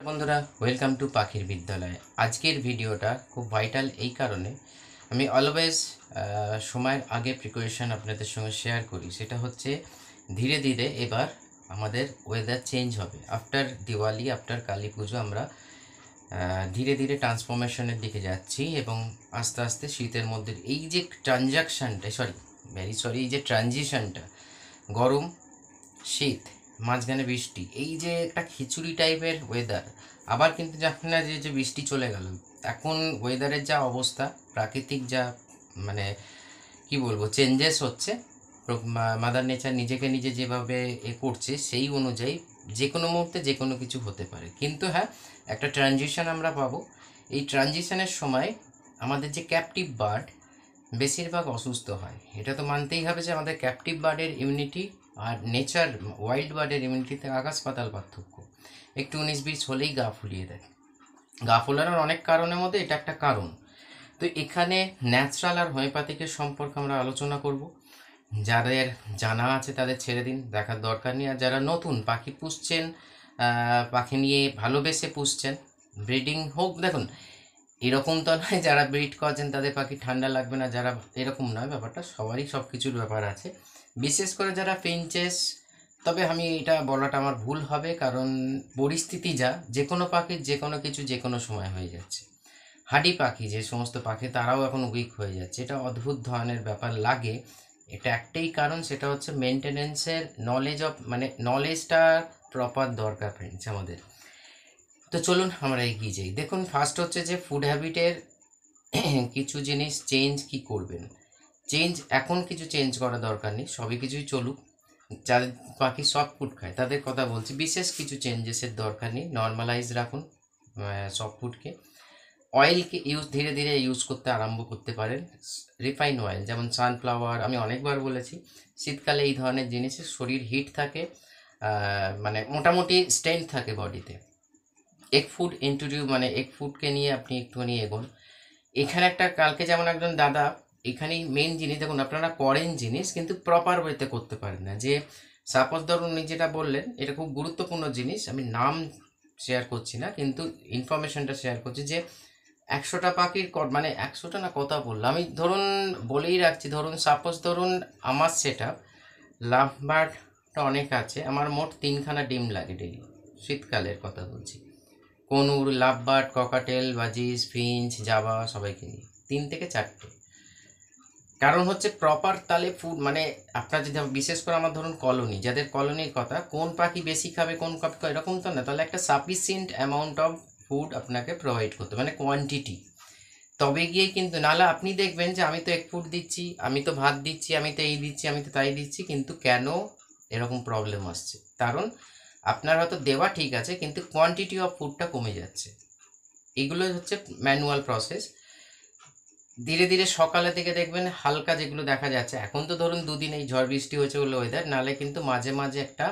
বন্ধুরা welcome to পাখির বিদ্যালয়। আজকের ভিডিওটা খুব ভাইটাল এই কারণে আমি অলওয়েজ সময়ের আগে প্রিপারেশন আপনাদের সঙ্গে শেয়ার করি। সেটা হচ্ছে ধীরে ধীরে এবার আমাদের ওয়েদার চেঞ্জ হবে। আফটার দিওয়ালি, আফটার কালী পুজো আমরা ধীরে ধীরে ট্রান্সফরমেশনের দিকে যাচ্ছি এবং আস্তে আস্তে শীতের মধ্যে এই যে এই যে ট্রানজিশনটা, গরম শীত মাঝখানে বৃষ্টি, এই যে একটা খিচুড়ি টাইপের ওয়েদার। আবার কিন্তু যখন না যে বৃষ্টি চলে গেল, এখন ওয়েদারের যা অবস্থা, প্রাকৃতিক যা মানে কি বলবো চেঞ্জেস হচ্ছে, মাদার নেচার নিজেকে নিজে যেভাবে করছে সেই অনুযায়ী যে কোনো মুহূর্তে যে কোনো কিছু হতে পারে। কিন্তু হ্যাঁ, একটা ট্রানজিশন আমরা পাবো। এই ট্রানজিশনের সময় আমাদের যে ক্যাপটিভ বার্ড বেশিরভাগ অসুস্থ হয়। এটা তো মানতেই হবে যে আমাদের ক্যাপটিভ বার্ডের ইমিউনিটি আর নেচার ওয়াইল্ড বার্ডের ইমিউনিটিতে আকাশ পাতাল পার্থক্য। একটু 19-20 হলেই গা ফুলিয়ে দেয়। গা ফোলানোর অনেক কারণের মধ্যে এটা একটা কারণ। তো এখানে ন্যাচারাল আর হোমিওপ্যাথিকের সম্পর্কে আমরা আলোচনা করব। যাদের জানা আছে তাদের ছেড়ে দিন, দেখার দরকার নেই। আর যারা নতুন পাখি পুষছেন, পাখি নিয়ে ভালোবেসে পুষছেন, ব্রিডিং হোক, দেখুন এরকম তো নয় যারা ব্রিড করছেন তাদের পাখি ঠান্ডা লাগবে না, যারা এরকম নয় ব্যাপারটা, সবারই সব কিছুর ব্যাপার আছে। বিশেষ করে যারা ফিঞ্চেস, তবে আমি এটা বলাটা আমার ভুল হবে, কারণ পরিস্থিতি যা, যে কোনো পাখির যে কোনো কিছু যে কোনো সময় হয়ে যাচ্ছে। হাডি পাখি যে সমস্ত পাখি তারাও এখন উইক হয়ে যাচ্ছে, এটা অদ্ভুত ধরনের ব্যাপার লাগে। এটা একটাই কারণ, সেটা হচ্ছে মেনটেনেন্সের নলেজটা প্রপার দরকার ফ্রেন্ডস আমাদের। তো চলুন আমরা এগিয়ে যাই। দেখুন, ফার্স্ট হচ্ছে যে ফুড হ্যাবিটের কিছু জিনিস চেঞ্জ কি করবেন। এখন কিছু চেঞ্জ করা দরকার নেই, সবই কিছুই চলুক। যাদের পাখি সফট ফুড খায় তাদের কথা বলছি, বিশেষ কিছু চেঞ্জেসের দরকার নেই, নর্মালাইজ রাখুন সফট ফুডকে। অয়েলকে ধীরে ধীরে ইউজ করতে আরম্ভ করতে পারেন। রিফাইন অয়েল যেমন সানফ্লাওয়ার, আমি অনেকবার বলেছি শীতকালে এই ধরনের জিনিসের শরীর হিট থাকে, মোটামুটি স্ট্রেংথ থাকে বডিতে। এগ ফুডকে নিয়ে আপনি একটুখানি এগোন। এখানে একটা কালকে যেমন একজন দাদা, এখানেই মেন জিনিস দেখুন, আপনারা করেন জিনিস কিন্তু প্রপার ওয়েতে করতে পারেন না। যে সাপোজ ধরুন উনি যেটা বললেন, এটা খুব গুরুত্বপূর্ণ জিনিস, আমি নাম শেয়ার করছি না কিন্তু ইনফরমেশনটা শেয়ার করছি। যে 100টা পাখির 100টা না কথা বললাম আমি, ধরুন বলেই রাখছি, ধরুন সাপোজ ধরুন আমার সেট আপ লাভ বার্ডটা অনেক আছে, আমার মোট 3খানা ডিম লাগে ডেলি, শীতকালের কথা বলছি। Conure, lovebird, cockatiel, budgies, finch, Java সবাইকে নিয়ে 3 থেকে 4টে। কারণ হচ্ছে প্রপার তালে ফুড, আপনার যদি বিশেষ করে আমার ধরুন কলোনি, যাদের কলোনির কথা, কোন পাখি বেশি খাবে কোন পাখি এরকম তো না, তাহলে একটা সাফিসিয়েন্ট অ্যামাউন্ট অফ ফুড আপনাকে প্রোভাইড করতে, কোয়ান্টিটি, তবে গিয়ে কিন্তু। নাহলে আপনি দেখবেন যে আমি তো এক ফুড দিচ্ছি, আমি তো ভাত দিচ্ছি, আমি তো এই দিচ্ছি, আমি তো তাই দিচ্ছি, কিন্তু কেন এরকম প্রবলেম আসছে? কারণ আপনার হয়তো দেওয়া ঠিক আছে কিন্তু কোয়ান্টিটি অফ ফুডটা কমে যাচ্ছে। এগুলো হচ্ছে ম্যানুয়াল প্রসেস। ধীরে ধীরে সকালে থেকে দেখবেন হালকা যেগুলো দেখা যাচ্ছে, এখন তো ধরুন 2 দিন এই ঝড় বৃষ্টি হয়েছে বলে ওয়েদার, নাহলে কিন্তু মাঝে মাঝে একটা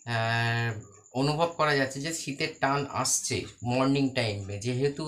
অনুভব করা যাচ্ছে যে শীতের টান আসছে মর্নিং টাইমে। যেহেতু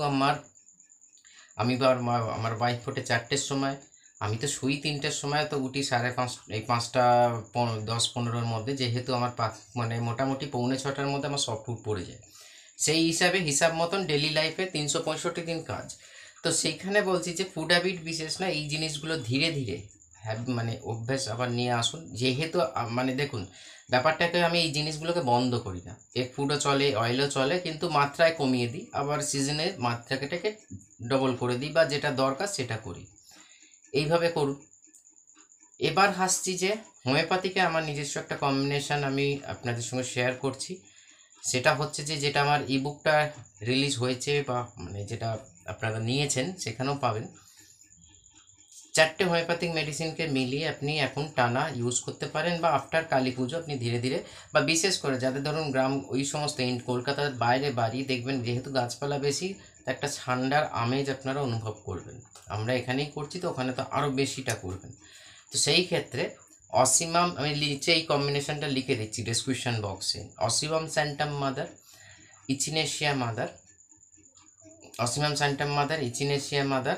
আমি আমার ওয়াইফ ফোটে 4টের সময়, আমি তো শুই 3টের সময়, তো উঠি 5:30, এই 5টা 10-15-র মধ্যে, যেহেতু আমার মোটামুটি 6:45-র মধ্যে আমার সফট ফুড পড়ে যায়। সেই হিসাব মতন ডেলি লাইফে 365 দিন কাজ। তো সেইখানে বলছি যে ফুড হ্যাবিট বিশেষ না, এই জিনিসগুলো ধীরে ধীরে অভ্যেস আবার নিয়ে আসুন। যেহেতু দেখুন ব্যাপারটাকে, আমি এই জিনিসগুলোকে বন্ধ করি না, এগ ফুডও চলে, অয়েলও চলে, কিন্তু মাত্রায় কমিয়ে দিই, আবার সিজনে মাত্রাটাকে ডবল করে দিই, বা যেটা দরকার সেটা করি। এইভাবে করুন। এবার আসছি যে হোমিওপ্যাথিকে আমার নিজস্ব একটা কম্বিনেশন আমি আপনাদের সঙ্গে শেয়ার করছি। সেটা হচ্ছে যে যেটা আমার ইবুকটা রিলিজ হয়েছে, বা যেটা আপনারা নিয়েছেন সেখানেও পাবেন। 4টে হোমিওপ্যাথিক মেডিসিনকে মিলিয়ে আপনি এখন টানা ইউজ করতে পারেন, বা আফটার কালী পুজো আপনি ধীরে ধীরে, বা বিশেষ করে যাদের ধরুন গ্রাম, ওই সমস্ত কলকাতার বাইরে বাড়ি, দেখবেন যেহেতু গাছপালা বেশি, একটা ঠান্ডার আমেজ আপনারা অনুভব করবেন। আমরা এখানেই করছি, তো ওখানে তো আরও বেশিটা করবেন। তো সেই ক্ষেত্রে অসিমাম, আমি নিচে এই কম্বিনেশনটা লিখে দিচ্ছি ডেসক্রিপশন বক্সে। Ocimum sanctum mother, echinacea mother, ocimum sanctum mother, echinacea mother,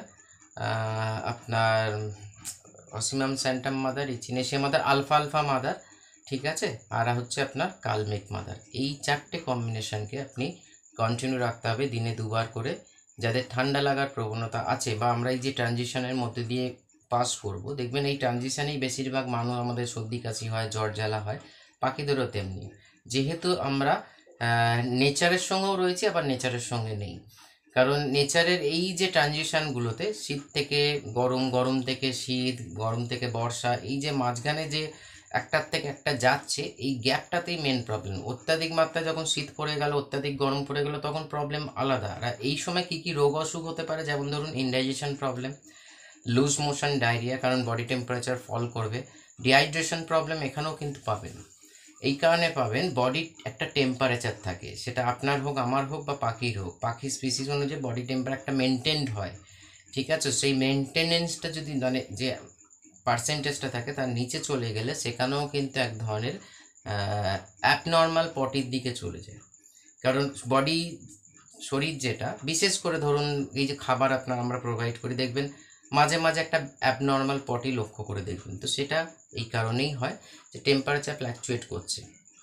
আপনার ocimum sanctum mother, echinacea mother, alpha mother, ঠিক আছে, আর হচ্ছে আপনার কালমেক মাদার। এই 4টে কম্বিনেশনকে আপনি কন্টিনিউ রাখতে হবে দিনে 2বার করে। যাদের ঠান্ডা লাগার প্রবণতা আছে বা আমরা এই যে ট্রানজিশনের মধ্যে দিয়ে পাস করব, দেখবেন এই ট্রানজিশনেই বেশিরভাগ মানুষ আমাদের সর্দি কাশি হয়, জ্বর জ্বালা হয়, পাখিদেরও তেমনি। যেহেতু আমরা নেচারের সঙ্গেও রয়েছি আবার নেচারের সঙ্গে নেই, কারণ নেচারের এই যে ট্রানজিশনগুলোতে শীত থেকে গরম, গরম থেকে শীত, গরম থেকে বর্ষা, এই যে মাঝখানে যে একটার থেকে একটা যাচ্ছে, এই গ্যাপটাতেই মেন প্রবলেম। অত্যাধিক মাত্রা যখন শীত পড়ে গেল, অত্যাধিক গরম পড়ে গেল, তখন প্রবলেম আলাদা। আর এই সময় কি কি রোগ অসুখ হতে পারে, যেমন ধরুন indigestion problem, loose motion, diarrhoea, কারণ বডি টেম্পারেচার ফল করবে। ডিহাইড্রেশন প্রবলেম এখানেও কিন্তু পাবেন। এই কারণে পাবেন, বডির একটা টেম্পারেচার থাকে, সেটা আপনার হোক, আমার হোক বা পাখির হোক, পাখির স্পিসিস অনুযায়ী বডি টেম্পারেচারটা মেনটেন্ড হয়, ঠিক আছে? সেই মেনটেনেন্সটা যদি মানে যে পার্সেন্টেজটা থাকে তার নিচে চলে গেলে সেখানেও কিন্তু এক ধরনের অ্যাবনর্মাল পটির দিকে চলে যায়। কারণ বডি, শরীর যেটা, বিশেষ করে ধরুন এই যে খাবার আমরা প্রোভাইড করি, দেখবেন মাঝে মাঝে একটা অ্যাবনর্মাল পটি লক্ষ্য করে দেখবেন, তো সেটা এই কারণেই হয় যে টেম্পারেচার ফ্ল্যাকচুয়েট করছে।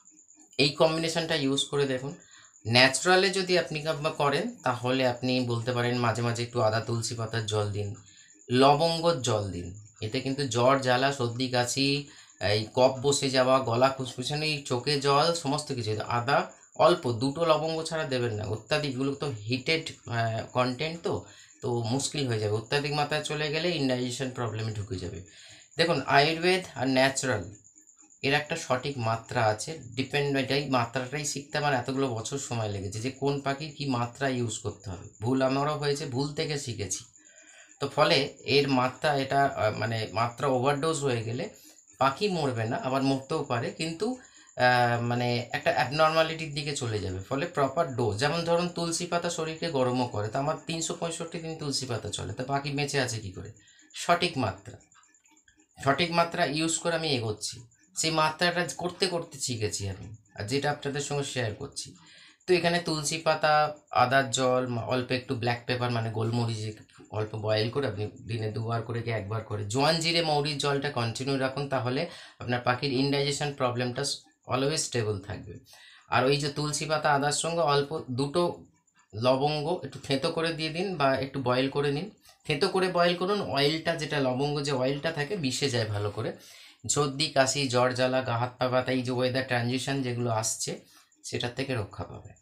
এই কম্বিনেশনটা ইউজ করে দেখুন। ন্যাচারালে যদি আপনি করেন তাহলে আপনি বলতে পারেন মাঝে মাঝে একটু আদা তুলসী পাতার জল দিন, লবঙ্গর জল দিন। এতে কিন্তু জ্বর জ্বালা, সর্দি কাশি, এই কফ বসে যাওয়া, গলা খুসখুসানি, চোখে জল, সমস্ত কিছু। আদা অল্প 2টো লবঙ্গ ছাড়া দেবেন না, অত্যাধিকগুলো তো হিটেড কন্টেন্ট, তো তো মুশকিল হয়ে যাবে। অত্যাধিক মাত্রায় চলে গেলে ইনডাইজেশন প্রবলেমে ঢুকে যাবে। দেখুন, আয়ুর্বেদ আর ন্যাচারাল এর একটা সঠিক মাত্রা আছে। এটাই মাত্রাটাই শিখতে আমার এতগুলো বছর সময় লেগেছে, যে কোন পাখির কি মাত্রা ইউজ করতে হবে। ভুল আমারও হয়েছে, ভুল থেকে শিখেছি। তো ফলে এর মাত্রা, এটা মানে মাত্রা ওভারডোজ হয়ে গেলে পাখি মরবে না, আবার মরতেও পারে, কিন্তু মানে একটা অ্যাবনর্মালিটির দিকে চলে যাবে। ফলে প্রপার ডোজ, যেমন ধরুন তুলসী পাতা শরীরকে গরমও করে, তো আমার 365 দিন তুলসী পাতা চলে, তো পাখি বেঁচে আছে কি করে? সঠিক মাত্রা, সঠিক মাত্রা ইউজ করে আমি এগোচ্ছি, সেই মাত্রাটা করতে করতে শিখেছি আমি, আর যেটা আপনাদের সঙ্গে শেয়ার করছি। তো এখানে তুলসী পাতা, আদার জল, অল্প একটু ব্ল্যাক পেপার মানে গোলমরিচ অল্প বয়েল করে আপনি দিনে 2বার করে কি 1বার করে জোয়ান জিরে মৌরির জলটা কন্টিনিউ রাখুন, তাহলে আপনার পাখির ইনডাইজেশন প্রবলেমটা অলওয়েজ স্টেবল থাকবে। আর ওই যে তুলসী পাতা আদার সঙ্গে অল্প 2টো লবঙ্গ একটু থেঁতো করে দিয়ে দিন বা একটু বয়েল করে নিন। থেঁতো করে বয়েল করুন, অয়েলটা যেটা লবঙ্গ যে অয়েলটা থাকে মিশে যায় ভালো করে। সর্দি কাশি, জ্বর জ্বালা, গা হাত পা ব্যথা, এই যে ওয়েদার ট্রানজিশন যেগুলো আসছে সেটার থেকে রক্ষা পাবে।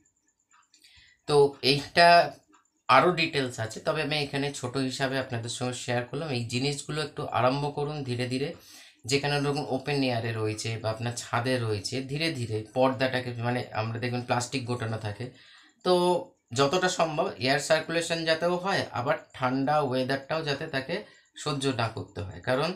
তো এইটা আরও ডিটেলস আছে, তবে আমি এখানে ছোট হিসাবে আপনাদের সঙ্গে শেয়ার করলাম। এই জিনিসগুলো একটু আরম্ভ করুন ধীরে ধীরে। যেখানে ধরুন ওপেন এয়ারে রয়েছে বা আপনার ছাদে রয়েছে, ধীরে ধীরে পর্দাটাকে, মানে আমরা দেখবেন প্লাস্টিক গোটানো থাকে, তো যতটা সম্ভব এয়ার সার্কুলেশন যাতেও হয়, আবার ঠান্ডা ওয়েদারটাও যাতে তাকে সহ্য না করতে হয়। কারণ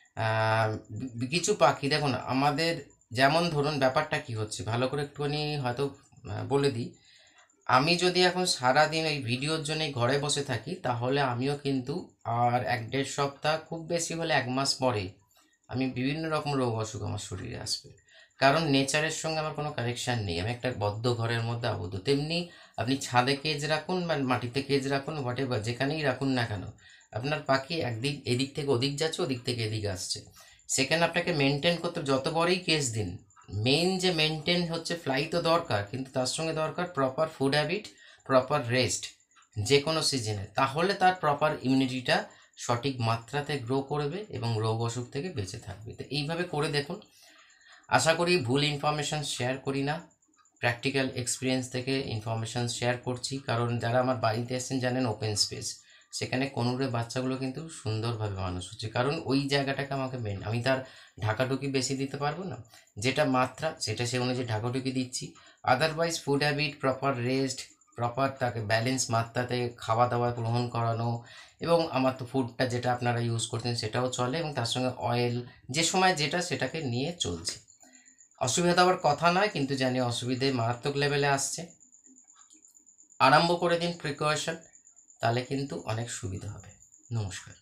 কিছু পাখি দেখুন আমাদের, যেমন ধরুন ব্যাপারটা কি হচ্ছে ভালো করে একটুখানি হয়তো বলে দিই। আমি যদি এখন সারাদিন এই ভিডিওর জন্য ঘরে বসে থাকি, তাহলে আমিও কিন্তু আর 1-1.5 সপ্তাহ, খুব বেশি হলে 1 মাস পরে আমি বিভিন্ন রকম রোগ অসুখ আমার শরীরে আসবে। কারণ নেচারের সঙ্গে আমার কোনো কানেকশান নেই, আমি একটা বদ্ধ ঘরের মধ্যে আবদ্ধ। তেমনি আপনি ছাদে কেজ রাখুন বা মাটিতে কেজ রাখুন, হোয়াটএভার যেখানেই রাখুন না কেন, আপনার পাখি একদিক এদিক থেকে ওদিক যাচ্ছে, ওদিক থেকে এদিকে আসছে। সেখানে আপনাকে মেনটেন করতে, যত বড়ই কেস দিন, মেইন যে মেনটেন হচ্ছে, ফ্লাই তো দরকার, কিন্তু তার সঙ্গে দরকার proper food habit, proper rest যে কোনো সিজনে। তাহলে তার প্রপার ইমিউনিটিটা সঠিক মাত্রাতে গ্রো করবে এবং রোগ অসুখ থেকে বেঁচে থাকবে। তো এইভাবে করে দেখুন। আশা করি ভুল ইনফরমেশান শেয়ার করি না, প্র্যাকটিক্যাল এক্সপিরিয়েন্স থেকে ইনফরমেশান শেয়ার করছি। কারণ যারা আমার বাড়িতে এসেছেন জানেন, ওপেন স্পেস, সেখানে কোনুরে বাচ্চাগুলো কিন্তু সুন্দরভাবে মানুষ হচ্ছে, কারণ ওই জায়গাটাকে আমাকে আমি তার ঢাকাঢুকি বেশি দিতে পারবো না, যেটা মাত্রা সেটা সে অনুযায়ী ঢাকাঢুকি দিচ্ছি। Otherwise food habit, proper rest, proper তাকে ব্যালেন্স মাত্রাতে খাওয়া দাওয়া গ্রহণ করানো, এবং আমার তো ফুডটা যেটা আপনারা ইউজ করছেন সেটাও চলে, এবং তার সঙ্গে অয়েল, যে সময় যেটা সেটাকে নিয়ে চলছে। অসুবিধা হওয়ার কথা নয়, কিন্তু জানি অসুবিধে মারাত্মক লেভেলে আসছে। আরম্ভ করে দিন প্রিকশন, তাহলে কিন্তু অনেক সুবিধা হবে। নমস্কার।